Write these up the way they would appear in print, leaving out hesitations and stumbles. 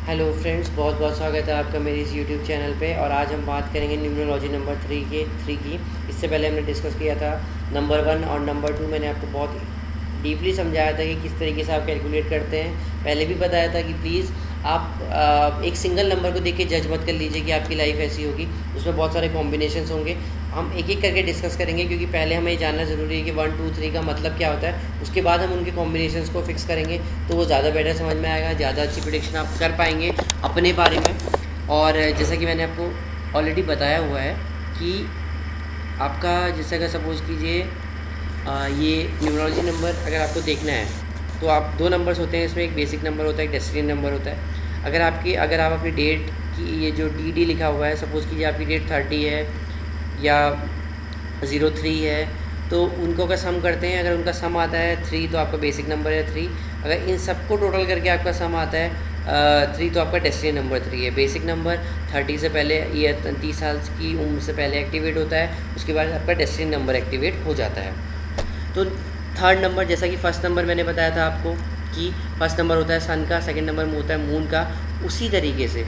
Hello friends, बहुत बहुत स्वागत है आपका मेरी इस यूट्यूब चैनल पे। और आज हम बात करेंगे न्यूमरोलॉजी नंबर थ्री की। इससे पहले हमने डिस्कस किया था नंबर 1 और नंबर 2। मैंने आपको बहुत डीपली समझाया था कि किस तरीके से आप कैलकुलेट करते हैं। पहले भी बताया था कि प्लीज़ आप एक सिंगल नंबर को देख के जज मत कर लीजिए कि आपकी लाइफ ऐसी होगी। उसमें बहुत सारे कॉम्बिनेशंस होंगे। हम एक एक करके डिस्कस करेंगे क्योंकि पहले हमें जानना ज़रूरी है कि 1 2 3 का मतलब क्या होता है। उसके बाद हम उनके कॉम्बिनेशंस को फिक्स करेंगे तो वो ज़्यादा बेटर समझ में आएगा, ज़्यादा अच्छी प्रेडिक्शन आप कर पाएंगे अपने बारे में। और जैसा कि मैंने आपको ऑलरेडी बताया हुआ है कि आपका जैसे अगर सपोज़ कीजिए ये न्यूमरोलॉजी नंबर अगर आपको देखना है तो आप 2 नंबर्स होते हैं इसमें। एक बेसिक नंबर होता है, एक डेस्टिनी नंबर होता है। अगर आप अपनी डेट की ये जो डी लिखा हुआ है, सपोज़ कीजिए आपकी डेट 30 है या 03 है, तो उनको अगर सम करते हैं, अगर उनका सम आता है 3 तो आपका बेसिक नंबर है 3। अगर इन सबको टोटल करके आपका सम आता है 3 तो आपका डेस्टिनी नंबर 3 है। बेसिक नंबर 30 से पहले, ये 30 साल की उम्र से पहले एक्टिवेट होता है, उसके बाद आपका डेस्टिनी नंबर एक्टिवेट हो जाता है। तो थर्ड नंबर, जैसा कि फर्स्ट नंबर मैंने बताया था आपको कि फर्स्ट नंबर होता है सन का, सेकंड नंबर होता है मून का। उसी तरीके से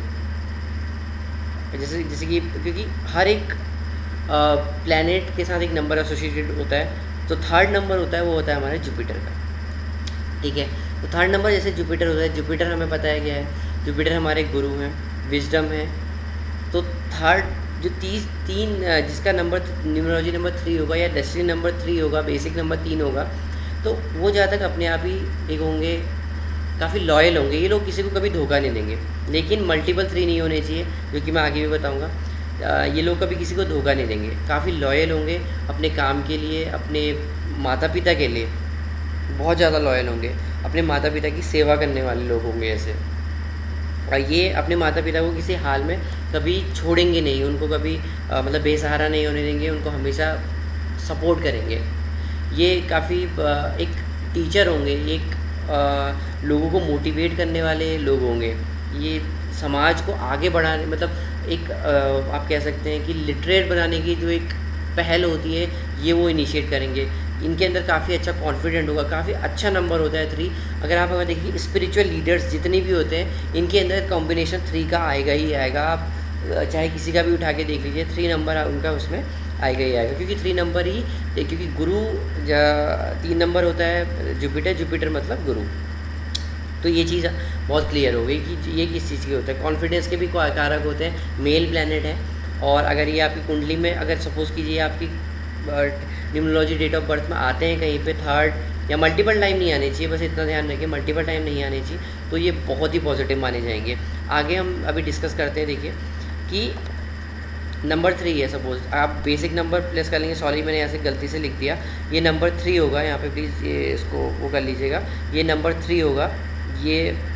जैसे कि क्योंकि हर एक प्लैनेट के साथ एक नंबर एसोसिएटेड होता है, तो थर्ड नंबर होता है वो होता है हमारे जुपिटर का। ठीक है, तो थर्ड नंबर जैसे जुपिटर होता है, जुपिटर हमें पता है क्या है, जुपिटर हमारे गुरु हैं, विजडम है। तो थर्ड जो तीन जिसका नंबर न्यूमरोलॉजी नंबर 3 होगा या डेस्टिनी नंबर 3 होगा, बेसिक नंबर 3 होगा, तो वो ज़्यादा तक अपने आप ही एक होंगे, काफ़ी लॉयल होंगे। ये लोग किसी को कभी धोखा नहीं देंगे। लेकिन मल्टीपल 3 नहीं होने चाहिए, जो कि मैं आगे भी बताऊँगा। ये लोग कभी किसी को धोखा नहीं देंगे, काफ़ी लॉयल होंगे अपने काम के लिए, अपने माता पिता के लिए बहुत ज़्यादा लॉयल होंगे, अपने माता पिता की सेवा करने वाले लोग होंगे ऐसे। और ये अपने माता पिता को किसी हाल में कभी छोड़ेंगे नहीं, उनको कभी मतलब बेसहारा नहीं होने देंगे, उनको हमेशा सपोर्ट करेंगे। ये काफ़ी एक टीचर होंगे, एक लोगों को मोटिवेट करने वाले लोग होंगे। ये समाज को आगे बढ़ाने, मतलब एक आप कह सकते हैं कि लिटरेट बनाने की जो एक पहल होती है, ये वो इनिशिएट करेंगे। इनके अंदर काफ़ी अच्छा कॉन्फिडेंट होगा, काफ़ी अच्छा नंबर होता है 3। अगर देखिए स्पिरिचुअल लीडर्स जितने भी होते हैं, इनके अंदर कॉम्बिनेशन 3 का आएगा ही आएगा। आप चाहे किसी का भी उठा के देख लीजिए, 3 नंबर उनका उसमें आएगा ही आएगा, क्योंकि 3 नंबर ही, क्योंकि गुरु 3 नंबर होता है, जुपिटर मतलब गुरु। तो ये चीज़ बहुत क्लियर हो गई कि ये किस चीज़ की होता है। कॉन्फिडेंस के भी कारक होते हैं, मेल प्लैनेट है। और अगर ये आपकी कुंडली में, अगर सपोज़ कीजिए आपकी न्यूमरोलॉजी डेट ऑफ बर्थ में आते हैं कहीं पे थर्ड या मल्टीपल टाइम नहीं आने चाहिए, बस इतना ध्यान रखिए, मल्टीपल टाइम नहीं आने चाहिए, तो ये बहुत ही पॉजिटिव माने जाएंगे। आगे हम अभी डिस्कस करते हैं। देखिए कि नंबर 3 है, सपोज आप बेसिक नंबर प्लेस कर लेंगे। सॉरी, मैंने यहाँ से गलती से लिख दिया, ये नंबर 3 होगा। यहाँ पे प्लीज़ ये इसको वो कर लीजिएगा, ये नंबर 3 होगा। ये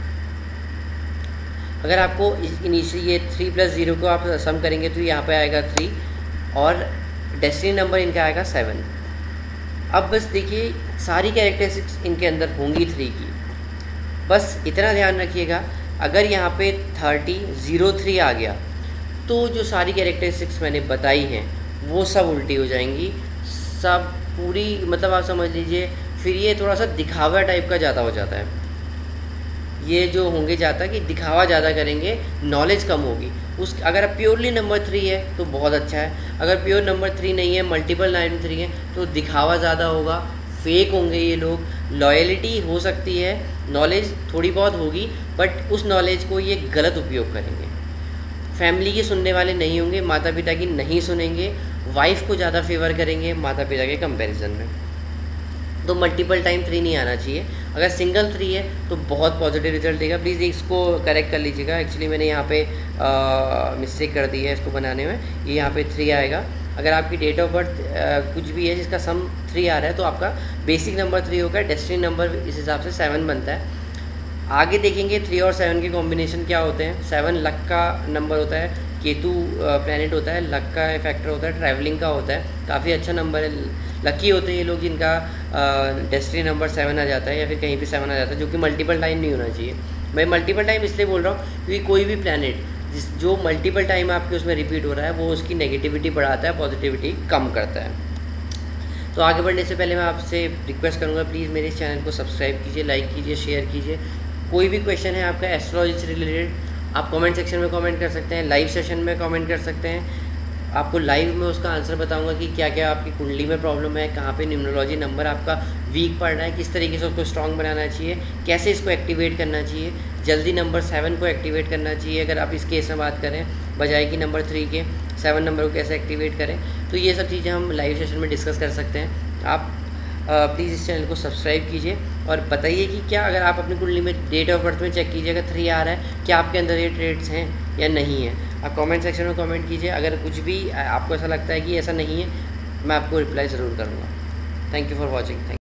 अगर आपको इनिशियल ये 3 + 0 को आप सम करेंगे तो यहाँ पे आएगा 3, और डेस्टिनी नंबर इनका आएगा 7। अब बस देखिए सारी कैरेक्टरिस्टिक्स इनके अंदर होंगी 3 की, बस इतना ध्यान रखिएगा। अगर यहाँ पे 3003 आ गया तो जो सारी कैरेक्टरिस्टिक्स मैंने बताई हैं वो सब उल्टी हो जाएंगी, सब पूरी, मतलब आप समझ लीजिए फिर ये थोड़ा सा दिखावा टाइप का ज़्यादा हो जाता है। ये जो होंगे ज़्यादा कि दिखावा ज़्यादा करेंगे, नॉलेज कम होगी। अगर आप प्योरली नंबर 3 है तो बहुत अच्छा है। अगर प्योर नंबर 3 नहीं है, मल्टीपल 3 है, तो दिखावा ज़्यादा होगा, फेक होंगे ये लोग। लॉयलिटी हो सकती है, नॉलेज थोड़ी बहुत होगी, बट उस नॉलेज को ये गलत उपयोग करेंगे। फैमिली के सुनने वाले नहीं होंगे, माता पिता की नहीं सुनेंगे, वाइफ को ज़्यादा फेवर करेंगे माता पिता के कंपैरिजन में। तो मल्टीपल टाइम 3 नहीं आना चाहिए। अगर सिंगल 3 है तो बहुत पॉजिटिव रिजल्ट देगा। प्लीज़ इसको करेक्ट कर लीजिएगा, एक्चुअली मैंने यहाँ पे मिस्टेक कर दी है इसको बनाने में। ये यहाँ पे 3 आएगा। अगर आपकी डेट ऑफ बर्थ कुछ भी है जिसका सम 3 आ रहा है तो आपका बेसिक नंबर 3 होगा, डेस्टिनी नंबर इस हिसाब से 7 बनता है। आगे देखेंगे 3 और 7 के कॉम्बिनेशन क्या होते हैं। 7 लक का नंबर होता है, केतु प्लैनेट होता है, लक का फैक्टर होता है, ट्रैवलिंग का होता है, काफ़ी अच्छा नंबर है। लकी होते हैं ये लोग जिनका डेस्टिनी नंबर 7 आ जाता है या फिर कहीं भी 7 आ जाता है, जो कि मल्टीपल टाइम नहीं होना चाहिए। मैं मल्टीपल टाइम इसलिए बोल रहा हूँ क्योंकि कोई भी प्लैनेट जो मल्टीपल टाइम आपके उसमें रिपीट हो रहा है वो उसकी नेगेटिविटी बढ़ाता है, पॉजिटिविटी कम करता है। तो आगे बढ़ने से पहले मैं आपसे रिक्वेस्ट करूँगा, प्लीज़ मेरे इस चैनल को सब्सक्राइब कीजिए, लाइक कीजिए, शेयर कीजिए। कोई भी क्वेश्चन है आपका एस्ट्रोलॉजी से रिलेटेड, आप कमेंट सेक्शन में कमेंट कर सकते हैं, लाइव सेशन में कमेंट कर सकते हैं। आपको लाइव में उसका आंसर बताऊंगा कि क्या क्या आपकी कुंडली में प्रॉब्लम है, कहाँ पे न्यूमरोलॉजी नंबर आपका वीक पड़ रहा है, किस तरीके से उसको स्ट्रॉन्ग बनाना चाहिए, कैसे इसको एक्टिवेट करना चाहिए, जल्दी नंबर 7 को एक्टिवेट करना चाहिए अगर आप इस केस में बात करें, बजाय कि नंबर 3 के 7 नंबर को कैसे एक्टिवेट करें। तो ये सब चीज़ें हम लाइव सेशन में डिस्कस कर सकते हैं। आप प्लीज़ इस चैनल को सब्सक्राइब कीजिए और बताइए कि क्या अगर आप अपनी कुंडली में डेट ऑफ बर्थ में चेक कीजिए, अगर 3 आ रहा है, क्या आपके अंदर ये ट्रेड्स हैं या नहीं है। आप कमेंट सेक्शन में कमेंट कीजिए, अगर कुछ भी आपको ऐसा लगता है कि ऐसा नहीं है, मैं आपको रिप्लाई ज़रूर करूँगा। Thank you for watching.